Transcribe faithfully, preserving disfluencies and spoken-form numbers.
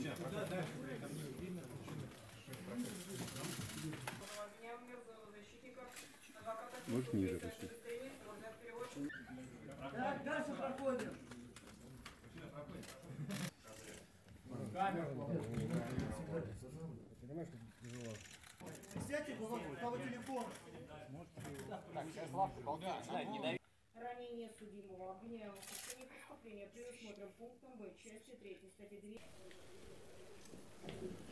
Может ниже пошли. Так, дальше проходим. Сядьте по телефону. Так, сейчас лавку болтать начинает не давить. Ранение судимого обвиняемого в совершении преступления предусмотрен пунктом Б части третьей статьи две.